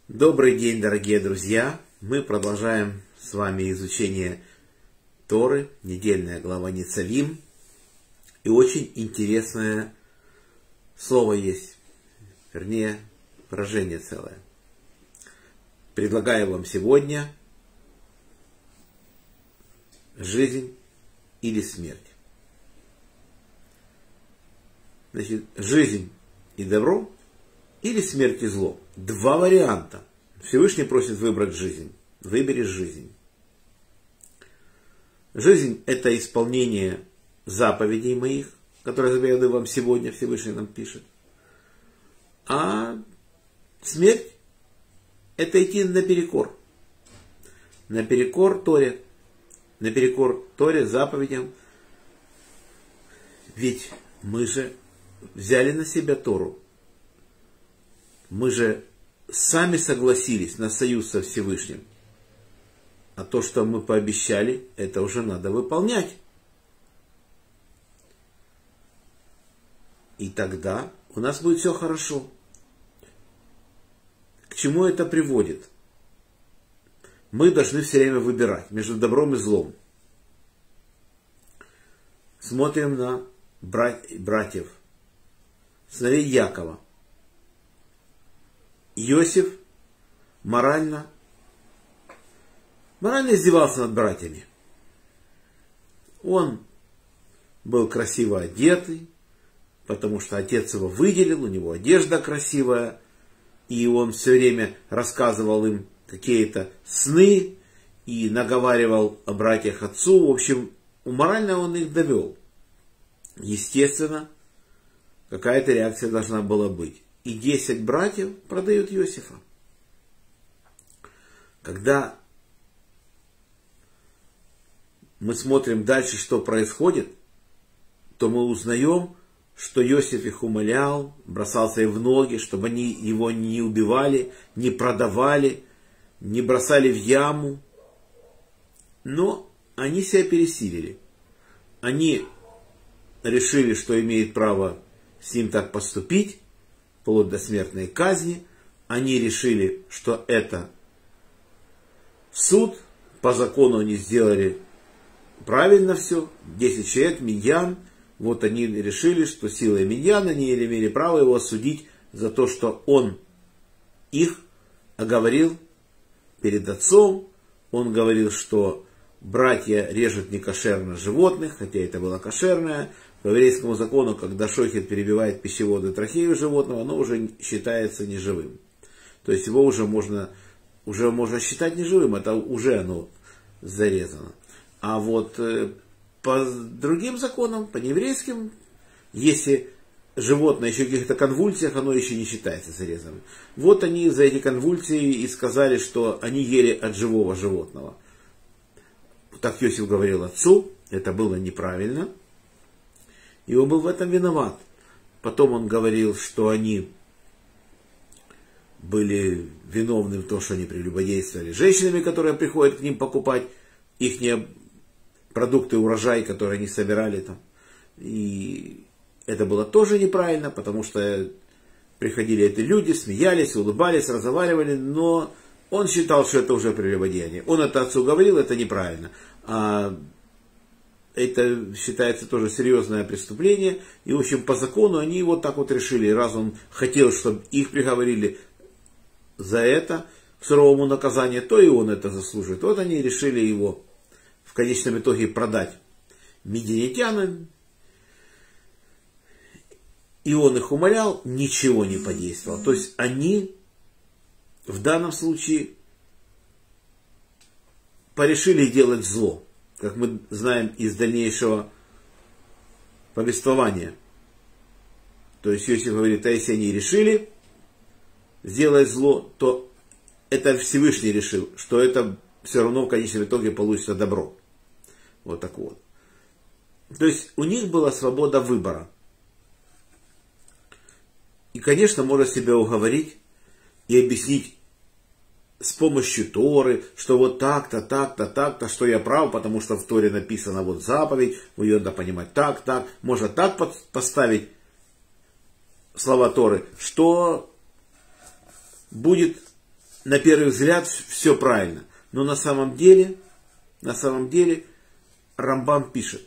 Добрый день, дорогие друзья! Мы продолжаем с вами изучение Торы, недельная глава Ницавим. И очень интересное слово есть, вернее, выражение целое. Предлагаю вам сегодня жизнь или смерть. Значит, жизнь и добро или смерть и зло. Два варианта. Всевышний просит выбрать жизнь. Выбери жизнь. Жизнь – это исполнение заповедей моих, которые заповедую вам сегодня, Всевышний нам пишет. А смерть – это идти наперекор. Наперекор Торе. Наперекор Торе, заповедям. Ведь мы же взяли на себя Тору. Мы же сами согласились на союз со Всевышним. А то, что мы пообещали, это уже надо выполнять. И тогда у нас будет все хорошо. К чему это приводит? Мы должны все время выбирать между добром и злом. Смотрим на братьев, сыновей Якова. Иосиф морально издевался над братьями. Он был красиво одетый, потому что отец его выделил, у него одежда красивая, и он все время рассказывал им какие-то сны и наговаривал о братьях отцу. В общем, морально он их довел. Естественно, какая-то реакция должна была быть. И 10 братьев продают Иосифа. Когда мы смотрим дальше, что происходит, то мы узнаем, что Иосиф их умолял, бросался им в ноги, чтобы они его не убивали, не продавали, не бросали в яму. Но они себя пересилили. Они решили, что имеют право с ним так поступить, вплоть до смертной казни. Они решили, что это суд. По закону они сделали правильно все. 10 человек, Миньян. Вот они решили, что силой Миньяна они имели право его осудить за то, что он их оговорил перед отцом. Он говорил, что братья режут некошерно животных, хотя это было кошерное. По еврейскому закону, когда шохет перебивает пищеводы трахею животного, оно уже считается неживым. То есть его уже можно считать неживым, это уже оно зарезано. А вот по другим законам, по нееврейским, если животное еще в каких-то конвульсиях, оно еще не считается зарезанным. Вот они за эти конвульсии и сказали, что они ели от живого животного. Так Иосиф говорил отцу, это было неправильно. И он был в этом виноват. Потом он говорил, что они были виновны в том, что они прелюбодействовали женщинами, которые приходят к ним покупать их продукты, урожай, которые они собирали там. И это было тоже неправильно, потому что приходили эти люди, смеялись, улыбались, разговаривали, но он считал, что это уже прелюбодеяние. Он это отцу говорил, это неправильно. Это считается тоже серьезное преступление. И, в общем, по закону они вот так вот решили. Раз он хотел, чтобы их приговорили за это к суровому наказанию, то и он это заслужит. Вот они решили его в конечном итоге продать мидианитянам. И он их умолял, ничего не подействовало. То есть они в данном случае порешили делать зло. Как мы знаем из дальнейшего повествования. То есть Иосиф говорит, а если они решили сделать зло, то это Всевышний решил, что это все равно в конечном итоге получится добро. Вот так вот. То есть у них была свобода выбора. И, конечно, можно себя уговорить и объяснить с помощью Торы, что вот так-то, так-то, так-то, что я прав, потому что в Торе написано вот заповедь, ее надо понимать так, так. Можно так поставить слова Торы, что будет на первый взгляд все правильно. Но на самом деле Рамбам пишет,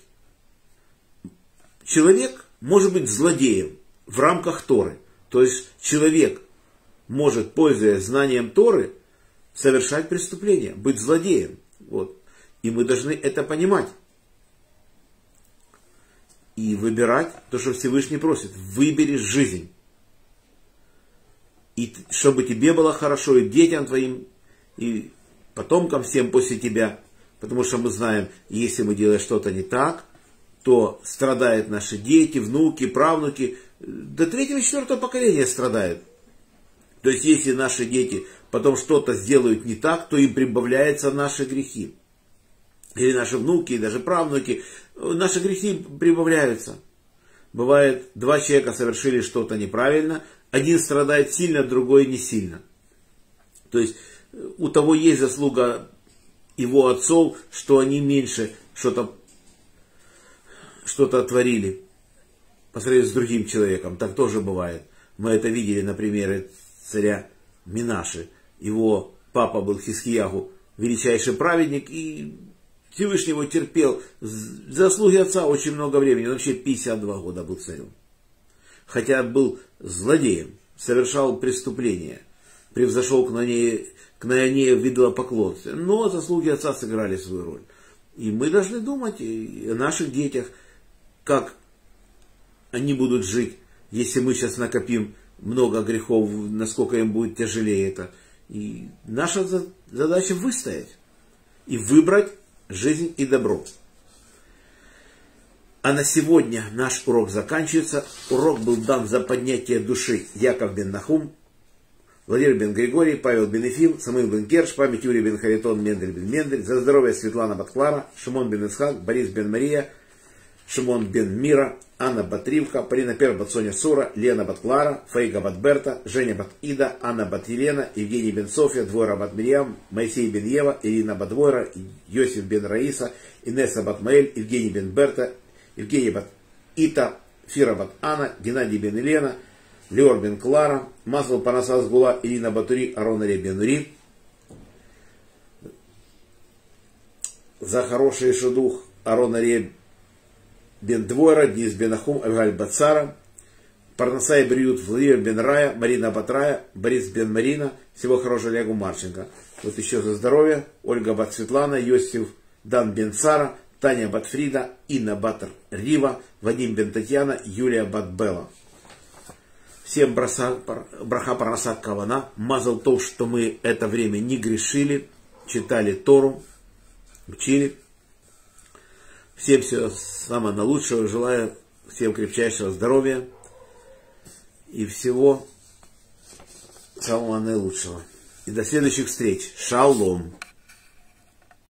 человек может быть злодеем в рамках Торы. То есть человек может, пользуясь знанием Торы, совершать преступление, быть злодеем. Вот. И мы должны это понимать. И выбирать то, что Всевышний просит. Выбери жизнь. И чтобы тебе было хорошо, и детям твоим, и потомкам всем после тебя. Потому что мы знаем, если мы делаем что-то не так, то страдают наши дети, внуки, правнуки. До 3-4 поколения страдают. То есть, если наши дети потом что-то сделают не так, то им прибавляются наши грехи. Или наши внуки, и даже правнуки. Наши грехи прибавляются. Бывает, 2 человека совершили что-то неправильно. Один страдает сильно, другой не сильно. То есть, у того есть заслуга его отцов, что они меньше что-то творили по сравнению с другим человеком. Так тоже бывает. Мы это видели на примере царя Минаши. Его папа был Хискиягу, величайший праведник, и Всевышний его терпел. Заслуги отца очень много времени. Он вообще 52 года был царем. Хотя был злодеем, совершал преступления, превзошел к Наянею в идолопоклонстве. Но заслуги отца сыграли свою роль. И мы должны думать о наших детях, как они будут жить, если мы сейчас накопим много грехов, насколько им будет тяжелее это. И наша задача выстоять и выбрать жизнь и добро. А на сегодня наш урок заканчивается. Урок был дан за поднятие души Яков бен Нахум, Владимир бен Григорий, Павел бен Ефим, Самуил бен Керш, память Юрий бен Харитон, Мендель бен Мендель, за здоровье Светлана Батклара, Шимон бен Исхак, Борис бен Мария, Шимон бен Мира, Анна Батривка, Полина Пер бат Соня Сура, Лена Батклара, Фейга бат Берта, Женя бат Ида, Анна бат Елена, Евгений бен Софья, Двойра бат Мирьям, Моисей бен Ева, Ирина бат Двойра, Йосиф бен Раиса, Инесса бат Маэль, Евгений бен Берта, Евгений бат Ита, Фира бат Анна, Геннадий бен Елена, Леор бен Клара, Масл Панасас Гула, Ирина Батури, Арон Аре бен Ури. За хороший шедух Арон Аре бен Двойра, Денис бен Ахум, Авигаль Бацара, Парнасай Бриют, Владимир бен Рая, Марина Батрая, Борис бен Марина. Всего хорошего Олегу Марченко. Вот еще за здоровье. Ольга бат Светлана, Йосиф Дан бен Цара, Таня бат Фрида, Инна бат Рива, Вадим бен Татьяна, Юлия бат Белла. Всем браха парнаса кавана. Мазал то, что мы это время не грешили, читали Тору, учили. Всем всего самого наилучшего. Желаю всем крепчайшего здоровья и всего самого наилучшего. И до следующих встреч. Шалом.